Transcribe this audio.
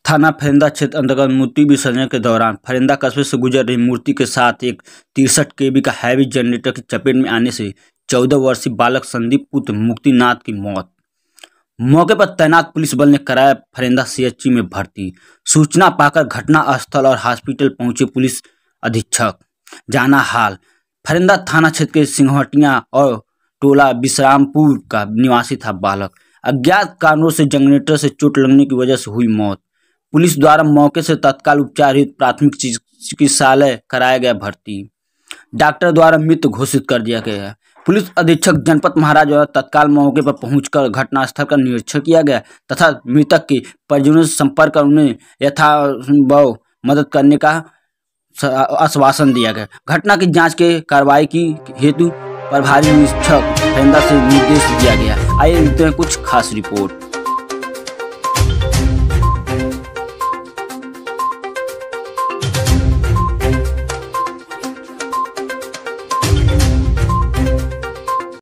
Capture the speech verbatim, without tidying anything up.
थाना फरिंदा क्षेत्र अंतर्गत मूर्ति विसर्जन के दौरान फरिंदा कस्बे से गुजर रही मूर्ति के साथ एक तिरसठ केवी का हैवी जनरेटर की चपेट में आने से चौदह वर्षीय बालक संदीप पुत्र मुक्तिनाथ की मौत। मौके पर तैनात पुलिस बल ने कराया फरिंदा सीएचसी में भर्ती। सूचना पाकर घटनास्थल और हॉस्पिटल पहुंचे पुलिस अधीक्षक। जाना हाल। फरिंदा थाना क्षेत्र के सिंहटिया और टोला विश्रामपुर का निवासी था बालक। अज्ञात कारणों से जनरेटर से चोट लगने की वजह से हुई मौत। पुलिस द्वारा मौके से तत्काल उपचार हेतु प्राथमिक चिकित्सालय कराया गया भर्ती। डॉक्टर द्वारा मृत घोषित कर दिया गया। पुलिस अधीक्षक जनपद महाराज द्वारा तत्काल मौके पर पहुंचकर घटनास्थल का निरीक्षण किया गया तथा मृतक के परिजनों से संपर्क कर उन्हें यथासंभव मदद करने का आश्वासन दिया गया। घटना की जांच के कार्रवाई की हेतु प्रभारी निरीक्षक फरिंदा से निर्देश दिया गया। आइए देखते हैं कुछ खास रिपोर्ट।